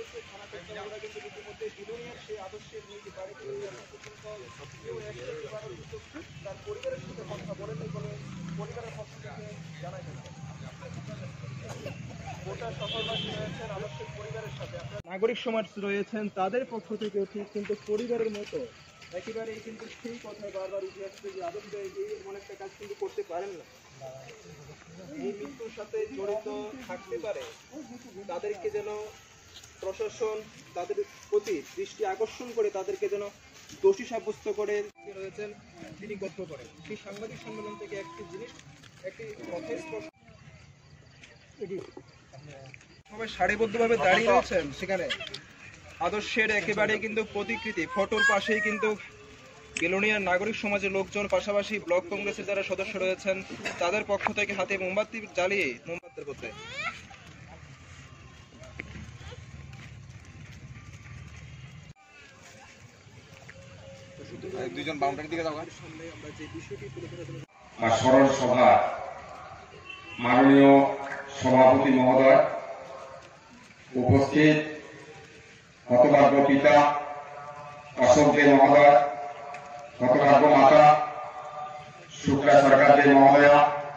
সেই আদর্শের নীতি বাড়ি তার পরিবারের সাথে কথা বলেনি বলে পরিবারের পক্ষ থেকে জানাই যাচ্ছে। গোটা শহরবাসী রয়েছেন আদর্শের পরিবারের সাথে, নাগরিক সমাজ রয়েছেন তাদের পক্ষ থেকেও ঠিক কিন্তু পরিবারের মতো একেবারেই কিন্তু সেই কথা বারবার উঠে আসছে যে আদর্শ এমন একটা কাজ কিন্তু করতে পারেন না। এই মৃত্যুর সাথে জড়িত থাকতে পারে তাদেরকে যেন প্রশাসন তাদের প্রতি দৃষ্টি আকর্ষণ করে তাদেরকে যেন দোষী সাব্যস্ত করে রয়েছেন তিনি গঠন করেন। সেই সাংবাদিক সম্মেলন থেকে একটি কথা স্পষ্ট, সবাই সারিবদ্ধভাবে দাঁড়িয়ে রয়েছেন সেখানে আদর্শের একেবারে কিন্তু প্রতিকৃতি ফটোর পাশেই কিন্তু বেলোনিয়ার নাগরিক সমাজের লোকজন, পাশাপাশি ব্লক কংগ্রেসের যারা সদস্য রয়েছেন তাদের পক্ষ থেকে হাতে মোমবাতি জ্বালিয়ে মোমবাতির করতে দুইজন বাউন্ডারির দিকে যাওয়া সামনে আমরা যে বিষয়টি তুলে ধরে স্মরণ সভা মাননীয় সভাপতি মহোদয়, উপস্থিত হতভাগ্য পিতা অশোক দে মহোদয়, হতভাগ্য মাতা শুক্লা সরকার দে মহোদয়া,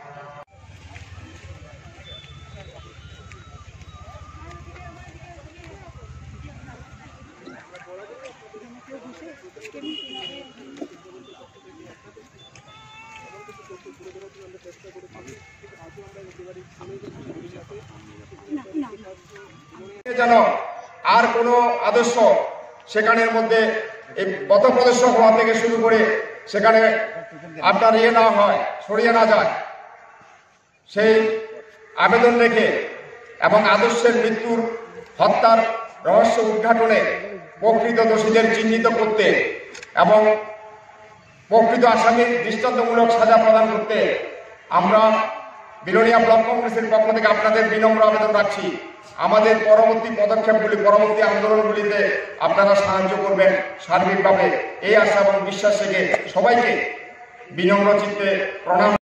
যেন আর কোন আদর্শ সেখানের মধ্যে এই পথপ্রদর্শক হওয়া থেকে শুরু করে সেখানে আপনার না হয়, সরিয়ে না যায়, সেই আবেদন রেখে এবং আদর্শের মৃত্যুর হত্যার রহস্য উদ্ঘাটনে প্রকৃত দোষীদের চিহ্নিত করতে এবং প্রকৃত আসামির দৃষ্টান্তমূলক সাজা প্রদান করতে আমরা বেলোনিয়া ব্লক কংগ্রেসের পক্ষ থেকে আপনাদের বিনম্র আবেদন রাখছি। আমাদের পরবর্তী পদক্ষেপগুলি, পরবর্তী আন্দোলনগুলিতে আপনারা সাহায্য করবেন সার্বিকভাবে, এই আশা এবং বিশ্বাস থেকে সবাইকে বিনম্র চিত্তে প্রণাম।